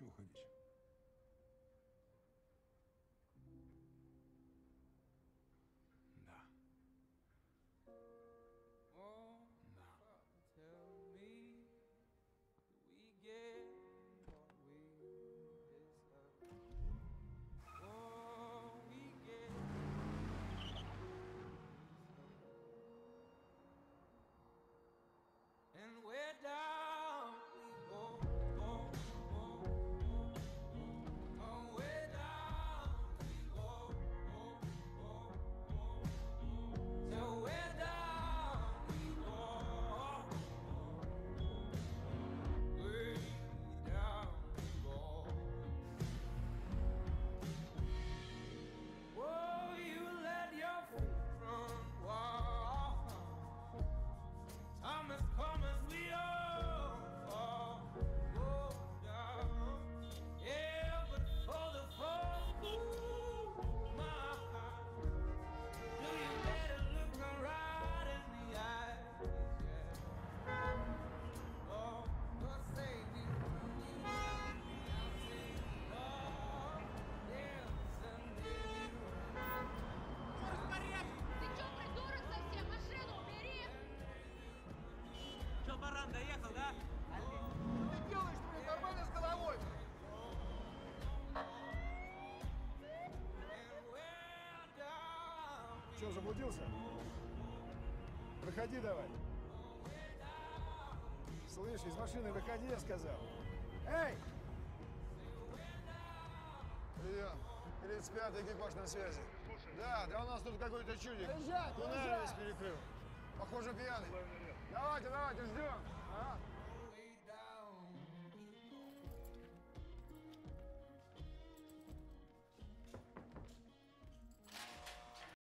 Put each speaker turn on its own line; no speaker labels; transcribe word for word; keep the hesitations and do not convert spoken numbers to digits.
хочу уходить. Да. Да.
And we're down, we go, go, go, go, go. Oh, we're down, we go, go, go, go, go. So we're down, we go, way down we go. Oh, you let your feet run wild. Time has come as we all fall, go down. Yeah, but for the fall, ooh, my heart, do you better look me right in the eyes, yeah. Oh, God save you from me. I'll take it all, yes, and give you.
Ты чё, придурок совсем? Машину убери!
Чё, баран, доехал, да?
Что ты делаешь, блин, нормально с головой?
Че, заблудился? Выходи давай. Слышь, из машины выходи, я сказал. Эй!
Прием. тридцать пятый экипаж на связи. Да, да у нас тут какой-то чудик.
Езжай,
Туннель
езжай.
весь перекрыл. Похоже, пьяный. Давайте, давайте, ждем. Ага.